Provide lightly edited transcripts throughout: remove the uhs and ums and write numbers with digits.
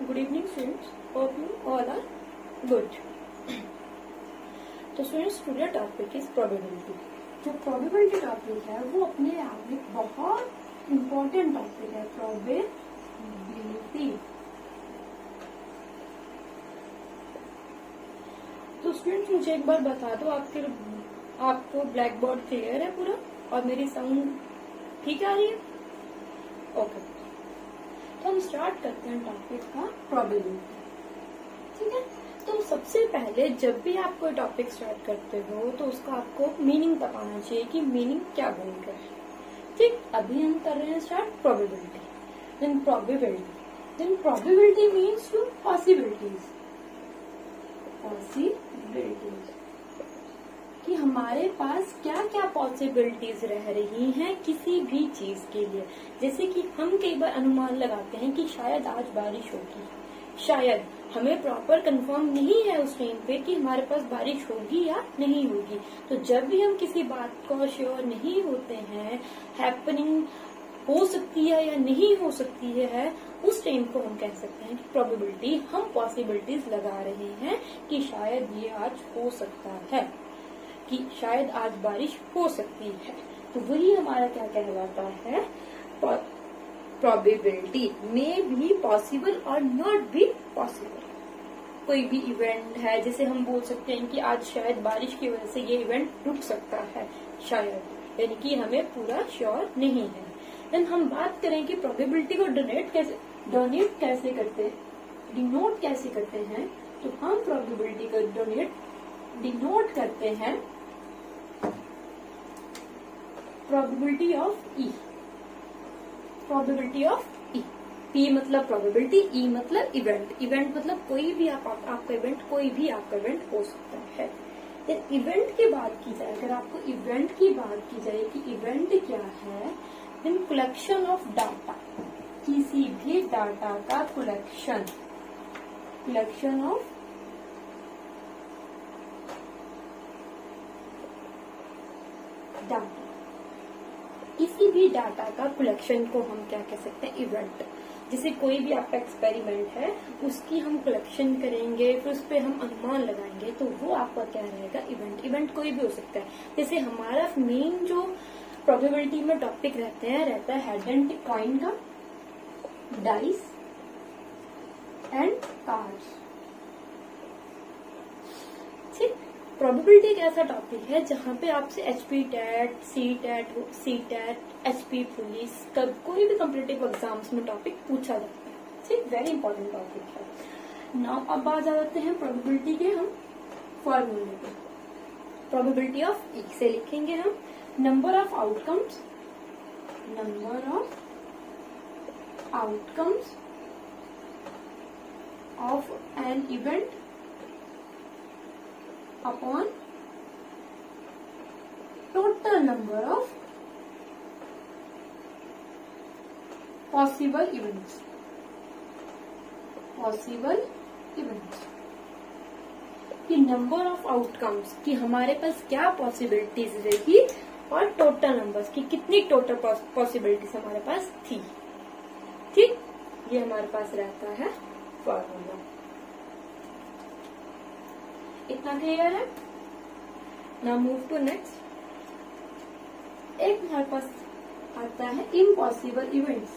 Good evening, students. Hope you all are good. तो students today topic is probability. जो probability topic है वो अपने आप में बहुत इम्पोर्टेंट टॉपिक है। प्रोबेबिलिटी। तो स्टूडेंट्स मुझे एक बार बता दो, आपको ब्लैक बोर्ड क्लियर है पूरा और मेरी साउंड ठीक आ रही है? ओके, तो हम स्टार्ट करते हैं टॉपिक का प्रोबेबिलिटी। ठीक है, तो सबसे पहले जब भी आप कोई टॉपिक स्टार्ट करते हो तो उसका आपको मीनिंग पता होना चाहिए कि मीनिंग क्या बोल रहा है। ठीक, अभी हम कर रहे हैं start probability. Then probability means two possibilities कि हमारे पास क्या क्या पॉसिबिलिटीज रह रही हैं किसी भी चीज के लिए। जैसे कि हम कई बार अनुमान लगाते हैं कि शायद आज बारिश होगी, शायद हमें प्रॉपर कंफर्म नहीं है उस टाइम पे कि हमारे पास बारिश होगी या नहीं होगी। तो जब भी हम किसी बात को श्योर नहीं होते हैं, हैपनिंग हो सकती है या नहीं हो सकती है, उस टाइम को हम कह सकते हैं कि प्रोबेबिलिटी, हम पॉसिबिलिटीज लगा रहे हैं कि शायद ये आज हो सकता है, कि शायद आज बारिश हो सकती है। तो वही हमारा क्या कहलाता है, प्रोबेबिलिटी। मे बी पॉसिबल और नॉट बी पॉसिबल। कोई भी इवेंट है, जैसे हम बोल सकते हैं कि आज शायद बारिश की वजह से ये इवेंट रुक सकता है, शायद, यानी कि हमें पूरा श्योर नहीं है। देन हम बात करें कि प्रोबेबिलिटी को डिनोट कैसे करते हैं, तो हम प्रोबेबिलिटी को डिनोट करते हैं probability of E. Probability of E. P मतलब प्रोबेबिलिटी, ई मतलब इवेंट। इवेंट मतलब कोई भी आपका इवेंट हो सकता है। देन इवेंट की बात की जाए, अगर आपको इवेंट की बात की जाए कि इवेंट क्या है, देन कलेक्शन ऑफ डाटा, किसी भी डाटा का कलेक्शन ऑफ डाटा, किसी भी डाटा का कलेक्शन को हम क्या कह सकते हैं, इवेंट। जैसे कोई भी आपका एक्सपेरिमेंट है, उसकी हम कलेक्शन करेंगे, फिर उस पर हम अनुमान लगाएंगे, तो वो आपका क्या रहेगा, इवेंट। इवेंट कोई भी हो सकता है। जैसे हमारा मेन जो प्रोबेबिलिटी में टॉपिक रहता है हेड एंड कॉइन का, डाइस एंड कार्ड्स। ठीक, प्रोबेबिलिटी एक ऐसा टॉपिक है जहाँ पे आपसे HP TET, C TET, HP police, कोई भी कॉम्पिटिटिव एग्जाम्स में टॉपिक पूछा जाता है। ठीक, वेरी इंपॉर्टेंट टॉपिक है। नाउ अब आ जाते हैं प्रोबेबिलिटी के हम फॉर्मूले पे। प्रोबेबिलिटी ऑफ ई से लिखेंगे हम number of outcomes of an event upon total number of possible events. कि नंबर ऑफ आउटकम्स, कि हमारे पास क्या पॉसिबिलिटीज रही, और टोटल नंबर्स की कितनी टोटल पॉसिबिलिटीज हमारे पास थी। ठीक, ये हमारे पास रहता है फॉर्मूला। इतना क्लियर है? Now move to next. एक हमारे पास आता है impossible events.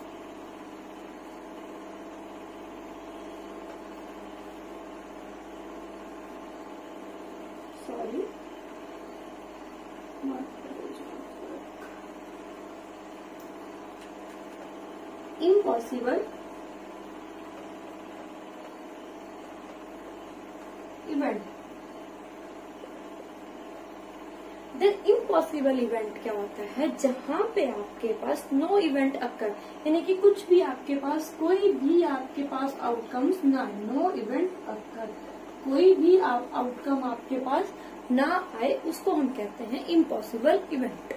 Sorry, impossible event. Then impossible event क्या होता है, जहां पे आपके पास नो इवेंट अकर, यानी कि कुछ भी आपके पास, कोई भी आपके पास आउटकम्स ना, नो इवेंट अकर, कोई भी आउटकम आपके पास ना आए, उसको हम कहते हैं इम्पॉसिबल इवेंट।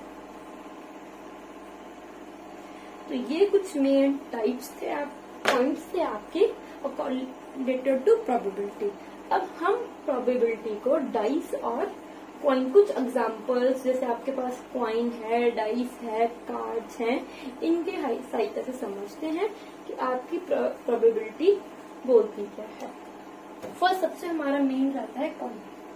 तो ये कुछ मेन टाइप्स थे, पॉइंट्स थे आपके रिलेटेड टू प्रोबेबिलिटी। अब हम प्रोबेबिलिटी को डाइस और कॉइन, कुछ एग्जांपल्स जैसे आपके पास कॉइन है, डाइस है, कार्ड्स हैं, इनके सहायता से समझते हैं कि आपकी प्रोबेबिलिटी बोलती क्या है। फर्स्ट सबसे हमारा मेन रहता है कॉइन।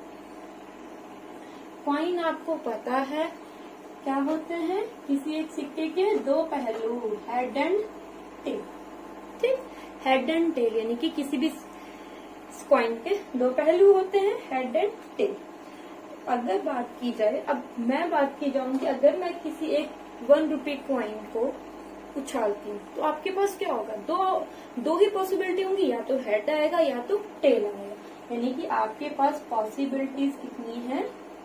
कॉइन आपको पता है क्या होते हैं, किसी एक सिक्के के दो पहलू, हेड एंड टेल। ठीक, हेड एंड टेल यानी कि किसी भी कॉइन के दो पहलू होते हैं, हेड एंड टेल। अगर बात की जाए, अब मैं बात की जाऊं कि अगर मैं किसी एक 1 रुपए कॉइन को उछालती हूँ तो आपके पास क्या होगा, दो ही पॉसिबिलिटी होंगी, या तो हेड आएगा या तो टेल आएगा। यानी कि आपके पास पॉसिबिलिटीज कितनी है,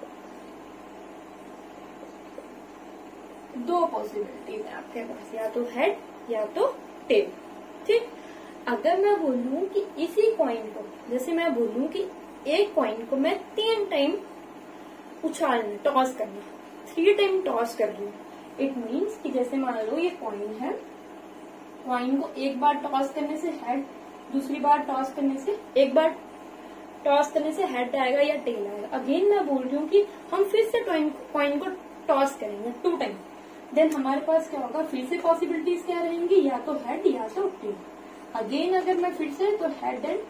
दो पॉसिबिलिटीज है आपके पास, या तो हेड या तो टेल। ठीक, अगर मैं बोलूं कि इसी कॉइन को, जैसे मैं बोलूं कि एक कॉइन को मैं 3 टाइम उछालना, टॉस करना, 3 टाइम टॉस कर रही हूँ, इट मीन्स कि जैसे मान लो ये कॉइन है, कॉइन को एक बार टॉस करने से हेड, दूसरी बार टॉस करने से, एक बार टॉस करने से हेड आएगा या टेल आएगा। अगेन मैं बोल रही हूँ कि हम फिर से कॉइन को टॉस करेंगे 2 टाइम, देन हमारे पास क्या होगा, फिर से पॉसिबिलिटीज क्या रहेंगी, या तो हेड या तो टेल। अगेन अगर मैं फिर से, तो हेड एंड,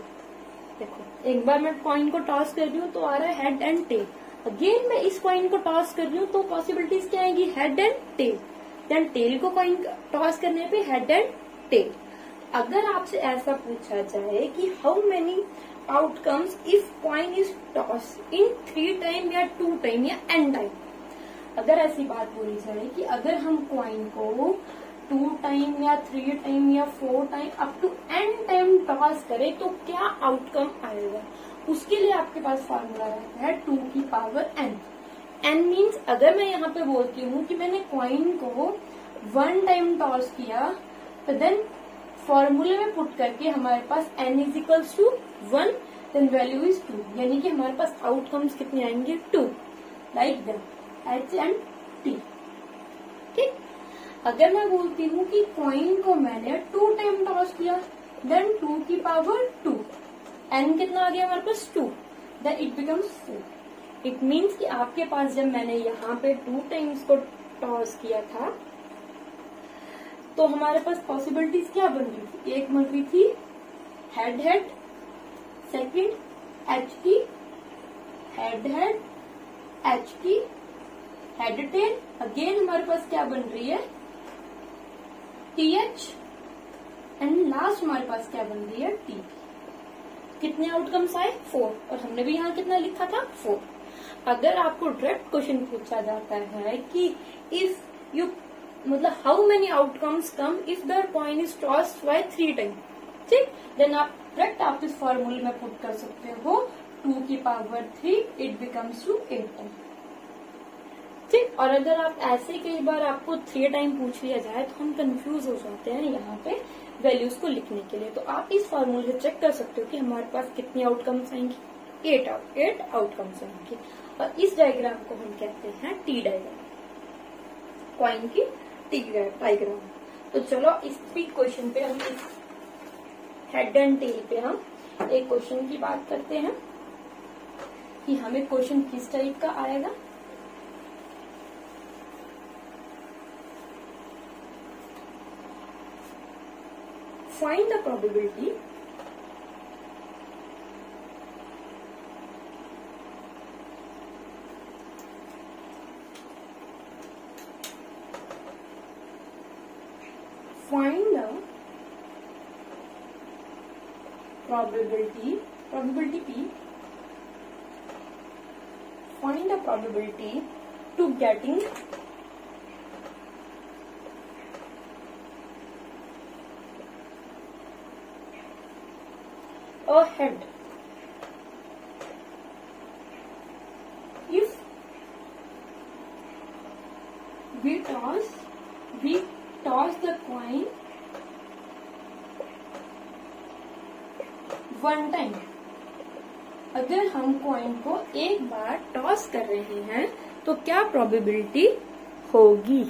देखो एक बार मैं कॉइन को टॉस कर रही हूँ तो आ रहा है हेड एंड टेल। अगेन मैं इस कॉइन को टॉस कर रही हूँ तो पॉसिबिलिटीज क्या आएगी, head and tail. Then tail को कॉइन टॉस करने पे हेड एंड टेल। अगर आपसे ऐसा पूछा जाए कि how many outcomes if coin is toss in 3 time या 2 टाइम या n टाइम, अगर ऐसी बात बोली जाए कि अगर हम कॉइन को 2 टाइम या 3 टाइम या 4 time up to n time toss करें तो क्या आउटकम आएगा, उसके लिए आपके पास फॉर्मूला रहता है 2 की पावर n। n मीन्स अगर मैं यहाँ पे बोलती हूँ कि मैंने कॉइन को 1 टाइम टॉस किया, तो देन फॉर्मूले में पुट करके हमारे पास n is equals to 1, then value is 2, यानी कि हमारे पास आउटकम्स कितने आएंगे, 2, like that, h and t। ठीक, अगर मैं बोलती हूँ कि कॉइन को मैंने 2 टाइम टॉस किया, देन 2 की पावर 2, n कितना आ गया हमारे पास 2, then it becomes 4। It means कि आपके पास जब मैंने यहाँ पे 2 टाइम्स को टॉस किया था तो हमारे पास पॉसिबिलिटीज क्या बन रही थी, एक बन रही थी हेड हेड, सेकंड एच की, हेड हेड, एच की, हेड टेल। अगेन हमारे पास क्या बन रही है, टी एच, एंड लास्ट हमारे पास क्या बन रही है, टी। कितने आउटकम्स आए, 4, और हमने भी यहाँ कितना लिखा था, 4। अगर आपको डायरेक्ट क्वेश्चन पूछा जाता है कि इफ यू, मतलब how many outcomes come if the coin is tossed by 3 time, ठीक, देन आप डायरेक्ट आप इस फॉर्मूले में पुट कर सकते हो 2 की power 3, it becomes to 8 time. ठीक, और अगर आप ऐसे कई बार आपको 3 टाइम पूछ लिया जाए तो हम कंफ्यूज हो जाते हैं यहाँ पे वैल्यूज को लिखने के लिए। तो आप इस फॉर्मूले से चेक कर सकते हो कि हमारे पास कितनी आउटकम्स आएंगी, 8 आउटकम्स आएंगी। और इस डायग्राम को हम कहते हैं टी डायग्राम, कॉइन की टी डायग्राम। तो चलो इस क्वेश्चन पे हम, इस हेड एंड टेल पे हम एक क्वेश्चन की बात करते हैं कि हमें क्वेश्चन किस टाइप का आएगा। Find the probability probability P, find the probability to getting a head if we toss the coin 1 time. अगर हम कॉइन को एक बार टॉस कर रहे हैं तो क्या प्रोबेबिलिटी होगी।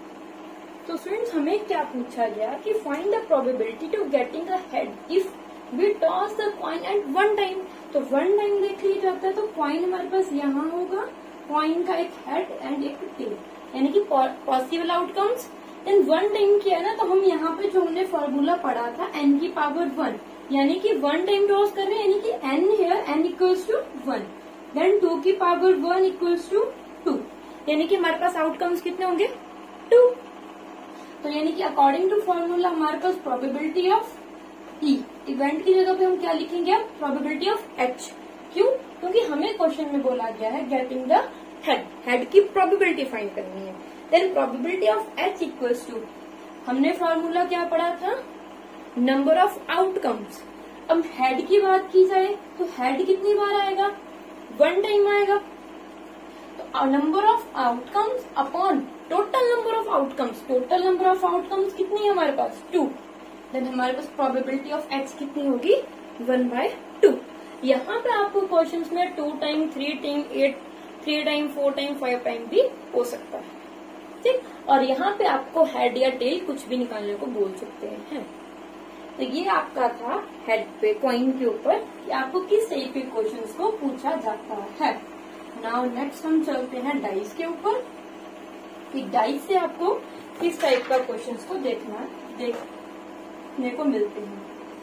तो फ्रेंड्स हमें क्या पूछा गया कि find the probability to getting a head if we toss the coin at one time, तो वन टाइम देख लिया जाता है तो कॉइन हमारे पास यहाँ होगा, कॉइन का एक हेड एंड एक टेल, यानी कि possible outcomes. Then one time किया ना तो हम यहाँ पे जो हमने फॉर्मूला पढ़ा था n की पावर 1, यानी कि वन टाइम टॉस कर रहे हैं, यानी कि n here n equals to 1, then 2 की पावर 1 इक्वल्स टू 2, यानी कि हमारे पास आउटकम्स कितने होंगे 2। तो यानी कि अकॉर्डिंग टू फॉर्मूला हमारे पास प्रोबेबिलिटी ऑफ ई, इवेंट की जगह पे हम क्या लिखेंगे अब, प्रोबेबिलिटी ऑफ एच। क्यों? क्योंकि हमें क्वेश्चन में बोला गया है गेटिंग द हेड, हेड की प्रोबेबिलिटी फाइंड करनी है। Then probability of H equals to, हमने फॉर्मूला क्या पढ़ा था, नंबर ऑफ आउटकम्स। अब हेड की बात की जाए तो हेड कितनी बार आएगा, वन टाइम आएगा। तो number of outcomes upon total number of outcomes, total number of outcomes कितनी है हमारे पास 2, देन हमारे पास प्रोबेबिलिटी ऑफ एच कितनी होगी 1/2। यहाँ पे आपको क्वेश्चंस में 2 time 3 time 8 3 time 4 time 5 time भी हो सकता है, ठीक। और यहाँ पे आपको हेड या टेल कुछ भी निकालने को बोल सकते हैं। तो ये आपका था हेड पे कॉइन के ऊपर कि आपको किस टाइप के क्वेश्चंस को पूछा जाता है। नाउ नेक्स्ट हम चलते हैं डाइस के ऊपर कि डाइस से आपको किस टाइप का क्वेश्चंस को देखने को मिलते हैं।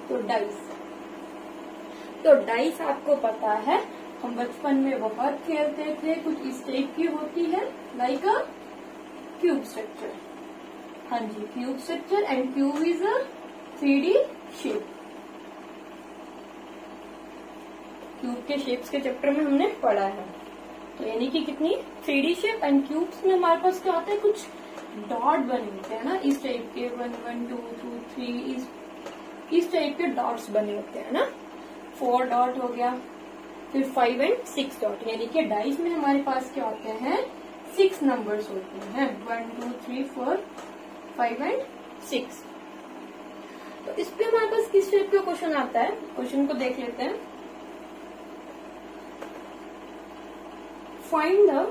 तो डाइस आपको पता है हम बचपन में बहुत खेलते थे, कुछ इस टाइप की होती है लाइक अ क्यूब स्ट्रक्चर। हाँ जी, cube structure and cube is a 3D shape. Cube के शेप्स के चैप्टर में हमने पढ़ा है। तो यानी कि कितनी 3D शेप एंड क्यूब्स में हमारे पास क्या होता है, कुछ डॉट बने होते हैं ना इस टाइप के, 1 1 2 2 3 इस टाइप के डॉट्स बने होते हैं ना, 4 डॉट हो गया, फिर 5 एंड 6 डॉट, यानी कि डाइस में हमारे पास क्या होते हैं 6 नंबर्स होते हैं, 1 2 3 4 5 एंड 6। तो इस पे हमारे पास किस टाइप का क्वेश्चन आता है, क्वेश्चन को देख लेते हैं। Find the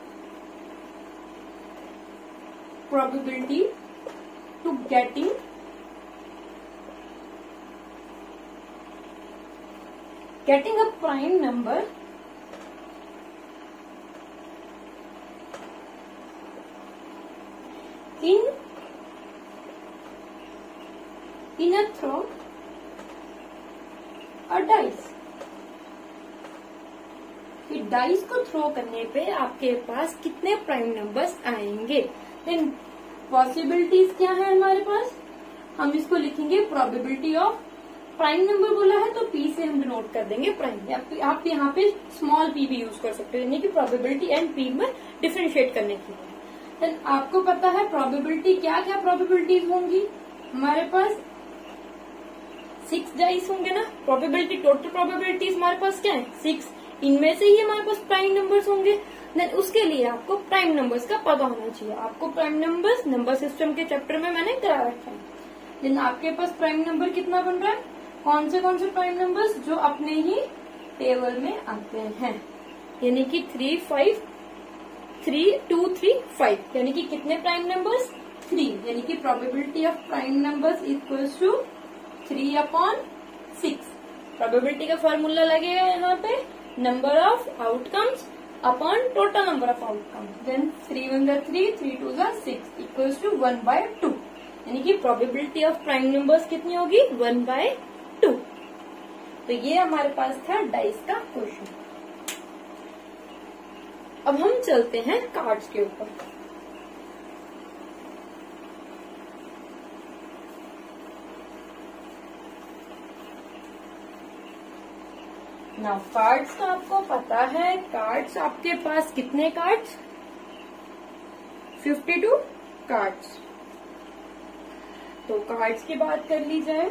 probability to getting a prime number in a throw a dice। कि डाइस को थ्रो करने पे आपके पास कितने प्राइम नंबर्स आएंगे। देन पॉसिबिलिटीज क्या है हमारे पास, हम इसको लिखेंगे प्रोबेबिलिटी ऑफ प्राइम नंबर बोला है तो पी से हम डिनोट कर देंगे प्राइम। आप यहाँ पे स्मॉल पी भी यूज कर सकते हो, यानी कि प्रोबेबिलिटी एंड पी में डिफरेंशिएट करने के लिए। देन आपको पता है प्रोबेबिलिटी क्या क्या प्रोबेबिलिटीज होंगी, हमारे पास 6 डाइस होंगे ना, प्रोबेबिलिटी टोटल प्रोबेबिलिटीज हमारे पास क्या है 6, इनमें से ही हमारे पास प्राइम नंबर्स होंगे। देन उसके लिए आपको प्राइम नंबर्स का पता होना चाहिए। आपको प्राइम नंबर्स नंबर सिस्टम के चैप्टर में मैंने करा रखा है। देन आपके पास प्राइम नंबर कितना बन रहा है, कौन से प्राइम नंबर्स जो अपने ही टेबल में आते हैं, यानी कि 3 5 3 2 3 5, यानी कि कितने प्राइम नंबर्स 3, यानी कि probability of prime numbers equals to 3/6। Probability का फॉर्मूला लगेगा यहाँ पे number of outcomes upon total number of outcomes. Then 3 1 3 3 2 6 equals to 1/2, यानी कि प्रोबेबिलिटी ऑफ प्राइम नंबर्स कितनी होगी 1/2। तो ये हमारे पास था डाइस का क्वेश्चन। अब हम चलते हैं कार्ड्स के ऊपर। नाउ कार्ड्स का आपको पता है, कार्ड्स आपके पास कितने कार्ड्स 52 कार्ड्स। तो कार्ड्स की बात कर ली जाए,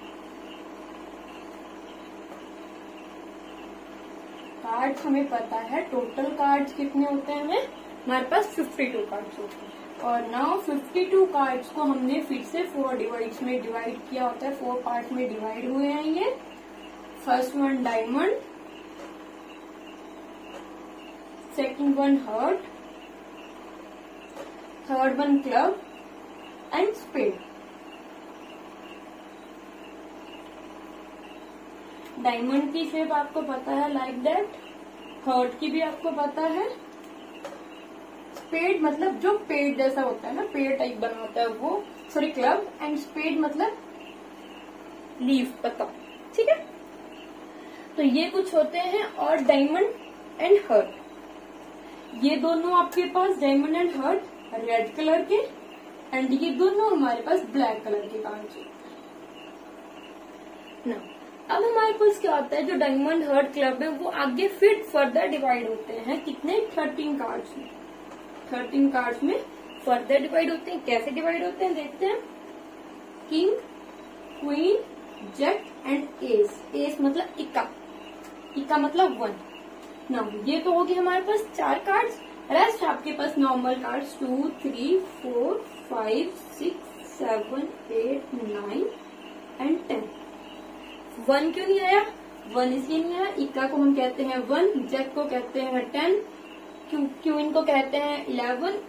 कार्ड्स हमें पता है टोटल कार्ड्स कितने होते हैं, हमारे पास 52 कार्ड्स होते हैं। और नाउ 52 कार्ड्स को हमने फिर से 4 डिवाइड्स में डिवाइड किया होता है, 4 पार्ट में डिवाइड हुए हैं ये। First one diamond, second one heart, third one club and spade. Diamond की शेप आपको पता है, लाइक दैट। हार्ट की भी आपको पता है। स्पेड मतलब जो पेड़ जैसा होता है ना, पेड़ टाइप बना होता है वो, सॉरी क्लब। एंड स्पेड मतलब लीफ, पत्ता, ठीक है। तो ये कुछ होते हैं। और डायमंड एंड हर्ट, ये दोनों आपके पास diamond and heart red colour के, एंड ये दोनों हमारे पास ब्लैक कलर के कार्ड्स होते हैं ना। अब हमारे पास क्या होता है, जो डायमंड हर्ट क्लब है वो आगे फिर फर्दर डिवाइड होते हैं कितने, 13 कार्ड्स में। 13 कार्ड्स में फर्दर डिवाइड होते हैं। कैसे डिवाइड होते हैं देखते हैं। King, queen, jack and ace. Ace मतलब इक्का, इक्का मतलब 1। नाउ ये तो होगी हमारे पास 4 कार्ड्स। रेस्ट आपके पास नॉर्मल कार्ड्स 2, 3, 4, 5, 6, 7, 8, 9 एंड 10। 1 क्यों नहीं आया, 1 इसलिए नहीं आया, इक्का को हम कहते हैं 1, जैक को कहते हैं 10, क्वीन को कहते हैं 11,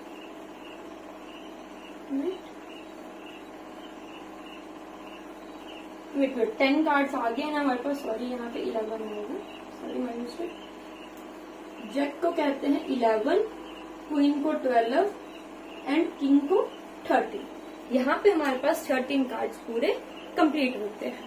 वेट 10 कार्ड्स आ गए ना हमारे पास, सॉरी यहाँ पे 11 होगा, सॉरी माय मिस्टेक। जैक को कहते हैं 11, क्वीन को 12 एंड किंग को 13। यहाँ पे हमारे पास 13 कार्ड्स पूरे कंप्लीट होते हैं।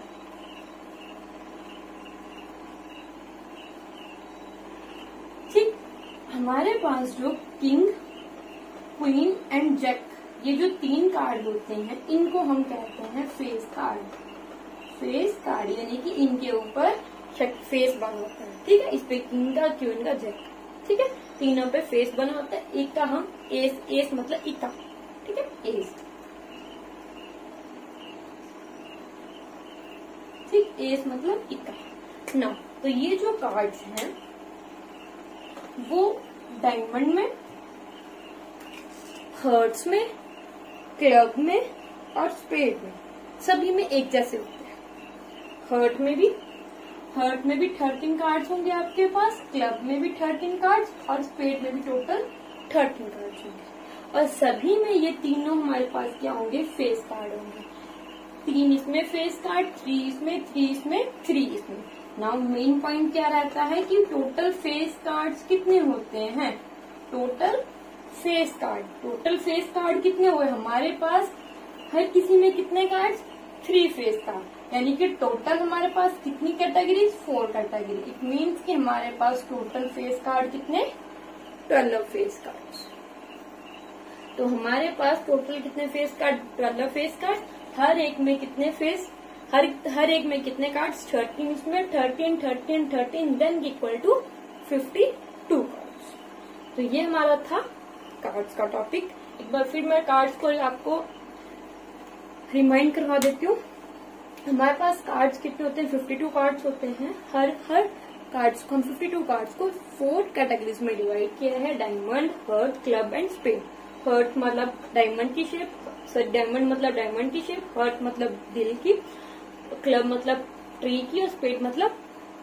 ठीक, हमारे पास जो किंग, क्वीन एंड जैक, ये जो 3 कार्ड होते हैं इनको हम कहते हैं फेस कार्ड। फेस कार्ड यानी कि इनके ऊपर फेस बना होता है, ठीक है। इस पे किंग का, क्वीन का, जैक, ठीक है, तीनों पे फेस बना होता है। एक का हम एस, एस मतलब इक्का, ठीक है, एस, ठीक, एस मतलब इक्का ना। तो ये जो कार्ड्स हैं वो डायमंड में, हर्ट्स में, क्लब में और स्पेड में, सभी में एक जैसे होते हैं। हर्ट में भी 13 कार्ड्स होंगे आपके पास, क्लब में भी 13 कार्ड्स और स्पेड में भी टोटल 13 कार्ड्स होंगे। और सभी में ये तीनों हमारे पास क्या होंगे, फेस कार्ड होंगे। 3 इसमें फेस कार्ड, 3 इसमें, 3 इसमें, 3 इसमें। नाउ मेन पॉइंट क्या रहता है कि टोटल फेस कार्ड्स कितने होते हैं। टोटल फेस कार्ड कितने हुए हमारे पास, हर किसी में कितने कार्ड्स, 3 फेस कार्ड, यानी कि टोटल हमारे पास कितनी कैटेगरी, 4 कैटेगरी। इट मीन्स कि हमारे पास टोटल फेस कार्ड कितने, 12 फेस कार्ड्स। तो हमारे पास टोटल कितने फेस कार्ड, 12 फेस कार्ड। हर एक में कितने फेस, हर एक में कितने कार्ड्स, 13 इसमें, 13 देन इक्वल टू 52 कार्ड्स। तो ये हमारा था कार्ड्स का टॉपिक। एक बार फिर मैं कार्ड्स को आपको रिमाइंड करवा देती हूँ। हमारे पास कार्ड्स कितने होते हैं, 52 कार्ड्स होते हैं। हर कार्ड्स को हम 52 कार्ड्स को 4 कैटेगरीज में डिवाइड किया है, diamond, heart, club and spade. Heart मतलब डायमंड की शेप, डायमंड मतलब डायमंड की शेप, हर्ट मतलब दिल की, क्लब मतलब ट्री की और स्पेड मतलब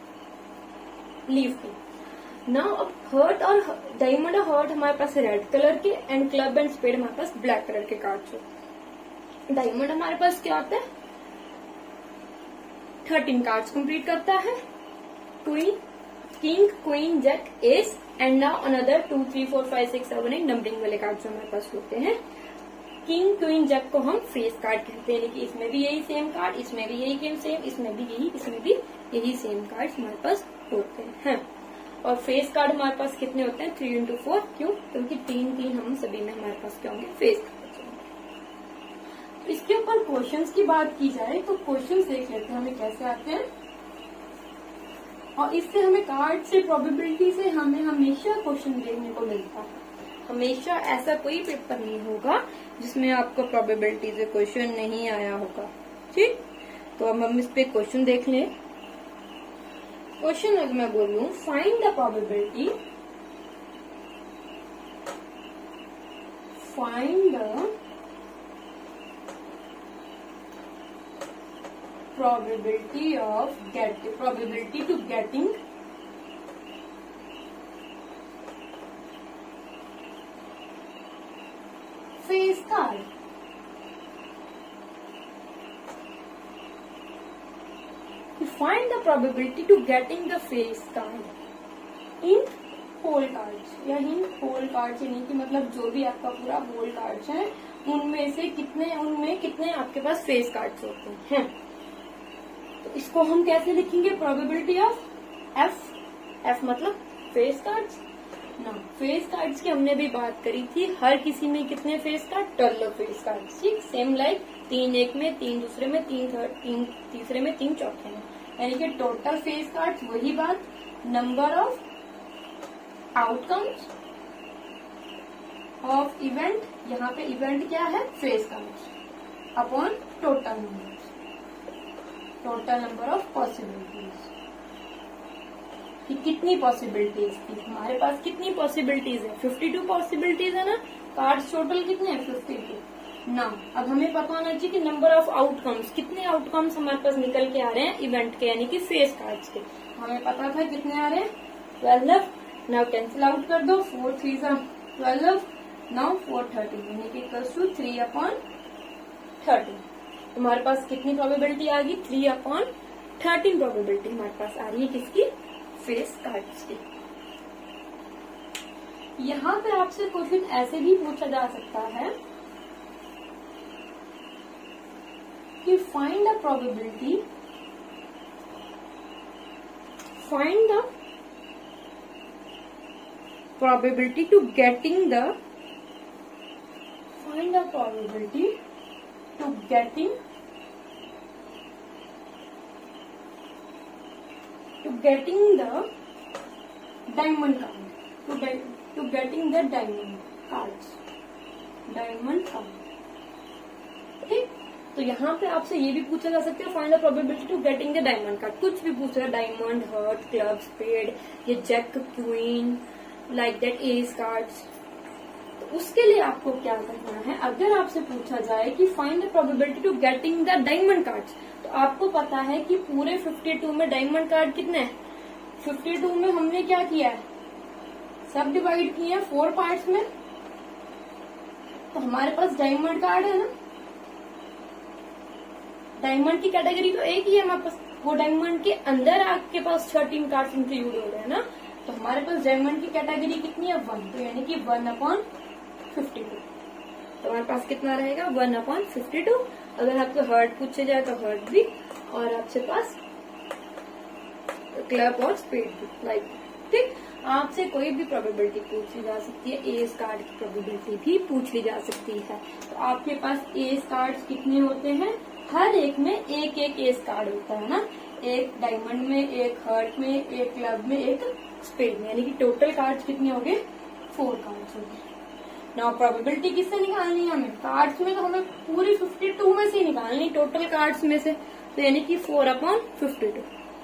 लीफ की। नाउ अब हर्ट और डायमंड और हर्ट हमारे पास रेड कलर के एंड क्लब एंड स्पेड हमारे पास ब्लैक कलर के कार्ड्स होते हैं। डायमंड हमारे पास क्या होता है, 13 कार्ड्स कंप्लीट करता है। King, queen, jack, ace and now another 2, 3, 4, 5, 6, 7, 8 numbering वाले कार्ड्स हमारे पास होते हैं। किंग, क्वीन, जैक को हम फेस कार्ड कहते हैं, कि इसमें भी यही सेम कार्ड, इसमें भी यही सेम, इसमें भी यही सेम कार्ड हमारे पास होते हैं। और फेस कार्ड हमारे पास कितने होते हैं, 3 into 4। क्यों, क्योंकि 3 हम सभी में हमारे पास क्या होंगे, फेस कार्ड। इसके ऊपर क्वेश्चंस की बात की जाए तो क्वेश्चंस देख लेते हैं हमें कैसे आते हैं। और इससे हमें कार्ड से, प्रोबेबिलिटी से हमें हमेशा क्वेश्चन देखने को मिलता है। हमेशा ऐसा कोई पेपर नहीं होगा जिसमें आपको प्रोबेबिलिटी से क्वेश्चन नहीं आया होगा, ठीक। तो अब हम इस पे क्वेश्चन देख लें। क्वेश्चन अगर मैं बोलूं, find the probability, find the probability to getting face card। Find the probability to getting the face card in whole cards, या इन होल कार्ड्स यानी कि मतलब जो भी आपका पूरा होल कार्ड्स है उनमें कितने आपके पास फेस कार्ड्स होते हैं। तो इसको हम कैसे लिखेंगे, प्रोबेबिलिटी ऑफ एफ मतलब फेस कार्ड्स ना। फेस कार्ड्स की हमने भी बात करी थी, हर किसी में कितने फेस कार्ड, 12 फेस कार्ड्स, ठीक। सेम लाइक 3 एक में, 3 दूसरे में, 3 तीसरे में, 3 चौथे में, यानी कि टोटल फेस कार्ड्स। वही बात, number of outcomes of event, यहाँ पे इवेंट क्या है, face cards, upon total number of possibilities. कितनी पॉसिबिलिटीज थी हमारे पास, कितनी पॉसिबिलिटीज है, 52 पॉसिबिलिटीज है ना। कार्ड्स टोटल कितने हैं, 52 ना। अब हमें पता होना चाहिए कि नंबर ऑफ आउटकम्स, कितने आउटकम्स हमारे पास निकल के आ रहे हैं इवेंट के, यानी कि फेस कार्ड्स के। हमें पता था कितने आ रहे हैं, 12। नाउ कैंसिल आउट कर दो, 4 3 12, नाउ 4 13 यानी कि इक्वल्स टू 3/13। हमारे पास कितनी प्रोबेबिलिटी आ गई, 3/13 प्रोबेबिलिटी हमारे पास आ रही है किसकी, फेस कार्ड्स की। यहाँ पे आपसे क्वेश्चन ऐसे भी पूछा जा सकता है कि find the probability, find the probability to getting the, find the probability to getting the diamond card, to getting the diamond cards, diamond card, ठीक। तो यहाँ पे आपसे ये भी पूछा जा सकता है, find the probability to getting the diamond card, कुछ भी पूछा, डायमंड, हार्ट, क्लब, स्पेड, ये jack, queen, like that, ace cards. तो उसके लिए आपको क्या करना है, अगर आपसे पूछा जाए कि find the probability to getting the diamond cards, तो आपको पता है कि पूरे 52 में डायमंड कार्ड कितने हैं, 52 में हमने क्या किया है, सब डिवाइड किए हैं 4 पार्ट्स में। तो हमारे पास डायमंड कार्ड है ना, डायमंड की कैटेगरी तो एक ही है हमारे पास, वो डायमंड के अंदर आपके पास 13 कार्ड्स इंक्लूड हो रहे हैं ना। तो हमारे पास डायमंड की कैटेगरी कितनी है, 1, तो यानी कि 1/52। तो हमारे पास कितना रहेगा, 1/52। अगर आपको हर्ट पूछे जाए तो हर्ट भी, और आपके पास क्लब और स्पेड भी, लाइक, ठीक। आपसे कोई भी प्रोबेबिलिटी पूछी जा सकती है, एस कार्ड की प्रोबेबिलिटी भी पूछ ली जा सकती है। तो आपके पास एस कार्ड्स कितने होते हैं, हर एक में एक एक एस कार्ड होता है ना, एक डायमंड में, एक हर्ट में, एक क्लब में, एक स्पेड में, यानी कि टोटल कार्ड्स कितने हो गए, 4 कार्ड्स हो गए। नाउ प्रोबेबिलिटी किससे निकालनी है हमें, कार्ड्स में तो हमें पूरी 52 में से निकालनी, टोटल कार्ड्स में से, तो यानी कि 4/52।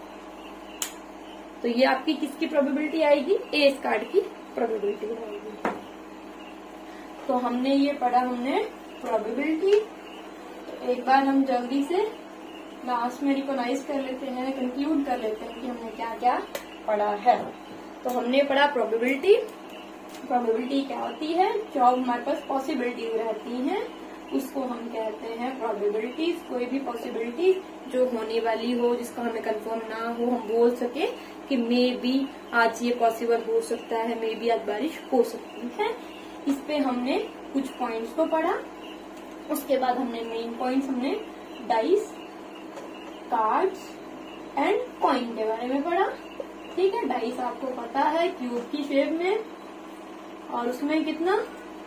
तो ये आपकी किसकी प्रोबेबिलिटी आएगी, एस कार्ड की प्रोबेबिलिटी आएगी। तो हमने ये पढ़ा, हमने प्रोबेबिलिटी। तो एक बार हम जल्दी से लास्ट में रिकॉग्नाइज कर लेते हैं, कंक्लूड कर लेते हैं कि हमने क्या क्या पढ़ा है। तो हमने पढ़ा प्रोबेबिलिटी। प्रोबेबिलिटी क्या होती है, जो हमारे पास पॉसिबिलिटीज रहती हैं उसको हम कहते हैं प्रोबेबिलिटीज। कोई भी पॉसिबिलिटी जो होने वाली हो, जिसका हमें कंफर्म ना हो, हम बोल सके कि मे बी आज ये पॉसिबल हो सकता है, मे बी आज बारिश हो सकती है। इस पे हमने कुछ पॉइंट्स को पढ़ा। उसके बाद हमने मेन पॉइंट्स, हमने डाइस, कार्ड्स एंड कॉइन के बारे में पढ़ा, ठीक है। डाइस आपको पता है क्यूब की शेप में, और उसमें कितना,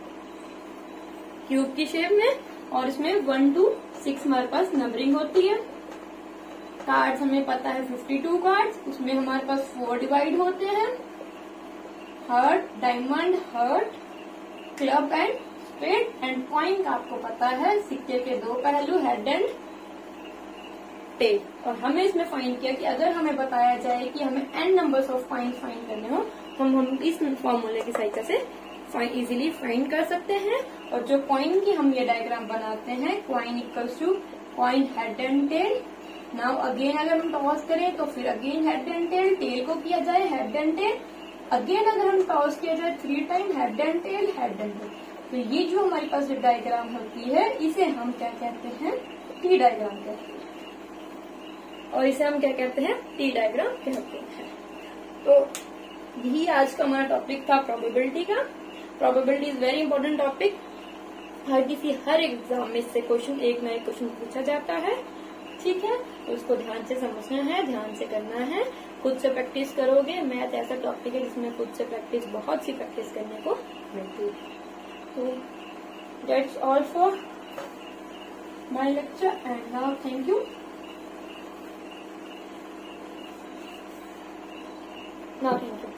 क्यूब की शेप में, और इसमें 1 to 6 हमारे पास नंबरिंग होती है। कार्ड्स हमें पता है 52 कार्ड्स, उसमें हमारे पास 4 डिवाइड होते हैं, heart, diamond, heart, club and spade. And coin का आपको पता है सिक्के के 2 पहलू, हेड एंड टेल। और हमें इसमें फाइंड किया कि अगर हमें बताया जाए कि हमें n numbers of coins find करने हो, हम इस फॉर्मूले की सहायता से इजीली फाइंड कर सकते हैं। और जो कॉइन की हम ये डायग्राम बनाते हैं, coin equals to coin head and tail. Now again अगर हम टॉस करें तो फिर again head and tail, tail को किया जाए हेड एंड टेल, अगेन अगर हम टॉस किया जाए 3 time head and tail, head and tail. तो ये जो हमारे पास जो डायग्राम होती है, इसे हम क्या कहते हैं, टी डायग्राम कहते हैं। और इसे हम क्या कहते हैं, टी डायग्राम कहते हैं। तो यही आज का हमारा टॉपिक था प्रोबेबिलिटी का। Probability is very important topic. हर एग्जाम में इससे क्वेश्चन, एक ना एक क्वेश्चन पूछा जाता है, ठीक है। तो उसको ध्यान से समझना है, ध्यान से करना है, खुद से प्रैक्टिस करोगे। मैथ ऐसा टॉपिक है जिसमें खुद से प्रैक्टिस, बहुत सी प्रैक्टिस करने को मिलती है। तो that's all for my lecture and now thank you. Now, thank you.